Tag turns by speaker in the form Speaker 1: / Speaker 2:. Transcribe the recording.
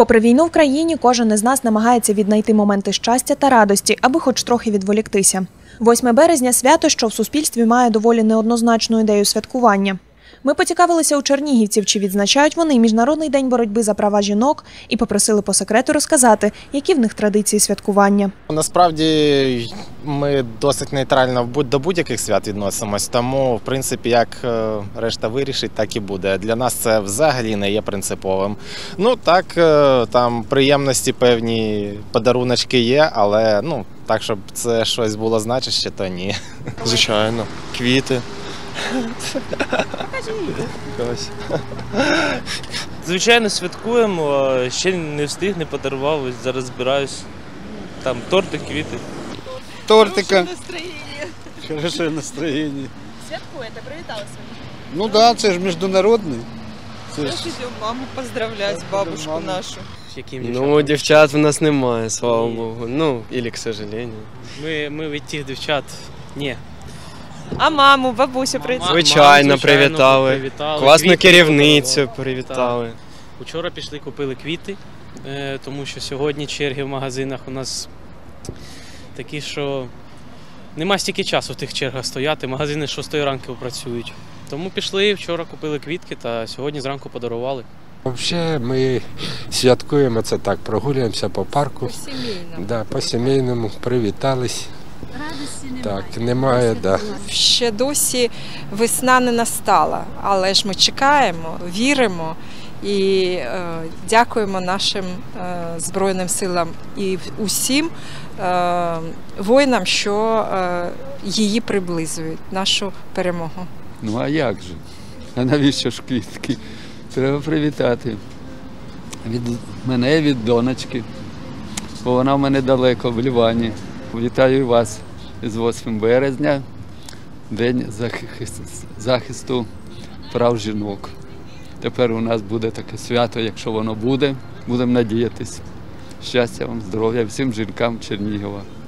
Speaker 1: Попри війну в країні, кожен із нас намагається віднайти моменти щастя та радості, аби хоч трохи відволіктися. 8 березня – свято, що в суспільстві має доволі неоднозначну ідею святкування. Ми поцікавилися у чернігівців, чи відзначають вони Міжнародний день боротьби за права жінок, і попросили по секрету розказати, які в них традиції святкування.
Speaker 2: Насправді ми досить нейтрально до будь-яких свят відносимось, тому, в принципі, як решта вирішить, так і буде. Для нас це взагалі не є принциповим. Ну так, там приємності певні, подаруночки є, але так, щоб це щось було значуще, то ні.
Speaker 3: Звичайно, квіти.
Speaker 4: Звичайно, святкуємо, ще не встиг, не подарував, ось зараз збираюсь. Там торти, квіти.
Speaker 5: Тортика.
Speaker 6: Хороше настроєння.
Speaker 1: Святкуєте, привіталися?
Speaker 5: Ну так, да, це ж міжнародний.
Speaker 7: Я ж йду маму поздравлять, бабушку нашу.
Speaker 3: Ну, дівчат в нас немає, слава Богу. Ну, или, к сожалению.
Speaker 4: Ми від тих дівчат, ні.
Speaker 7: А маму, бабусю привітали?
Speaker 3: Звичайно, привітали. Класну керівницю привітали.
Speaker 4: Учора пішли, купили квіти, тому що сьогодні черги в магазинах у нас такі, що нема стільки часу в тих чергах стояти. Магазини з 6 ранку працюють. Тому пішли, вчора купили квітки та сьогодні зранку подарували.
Speaker 8: Взагалі ми святкуємо це так, прогулюємося по парку.
Speaker 7: По-сімейному.
Speaker 8: Да, по-сімейному, привітались.
Speaker 9: Радості немає.
Speaker 8: Так, немає, да.
Speaker 7: Ще досі весна не настала, але ж ми чекаємо, віримо і дякуємо нашим Збройним силам і усім воїнам, що її приблизують, нашу перемогу.
Speaker 6: Ну а як же? А навіщо ж квітки? Треба привітати. Від мене і від донечки, бо вона в мене далеко, в Лівані. Вітаю вас з 8 березня, День захисту прав жінок. Тепер у нас буде таке свято, якщо воно буде, будемо надіятися. Щастя вам, здоров'я всім жінкам Чернігова.